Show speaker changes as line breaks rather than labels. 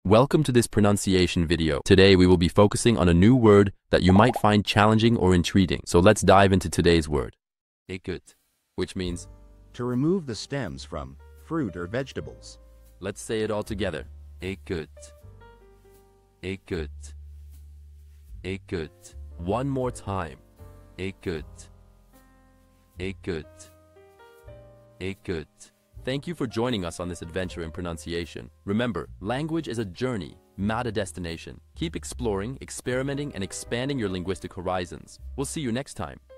Welcome to this pronunciation video. Today we will be focusing on a new word that you might find challenging or intriguing. So let's dive into today's word. Équeute, which means
to remove the stems from fruit or vegetables.
Let's say it all together. Équeute. Équeute. Équeute. One more time. Équeute. Équeute. Équeute. Thank you for joining us on this adventure in pronunciation. Remember, language is a journey, not a destination. Keep exploring, experimenting, and expanding your linguistic horizons. We'll see you next time.